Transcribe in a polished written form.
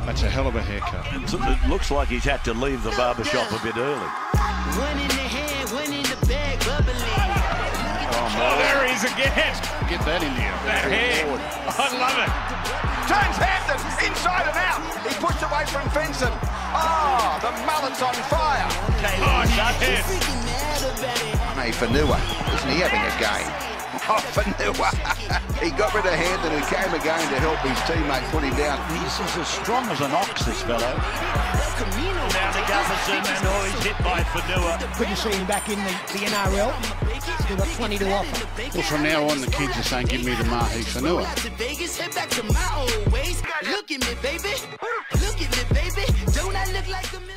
That's a hell of a haircut. It looks like he's had to leave the barber shop a bit early. One in the hand, one in the bag, bubbling. Oh, there he is again. Get that into you. That hair. I love it. Turns Hampton inside and out. He pushed away from Fenton. Oh, the mullet's on fire. Oh, yes. Hey, Fonua, isn't he having a game? Oh, Fonua. He got rid of Hampton and came again to help his teammate put him down. He's as strong as an ox, this fellow. Down to Gufferson and he's hit by Fonua. Couldn't see him back in the NRL. Still got 20 to offer. Well, from now on, the kids are saying, give me the Mahe Fonua. Look at me, baby. Look at me, baby. Don't I look like a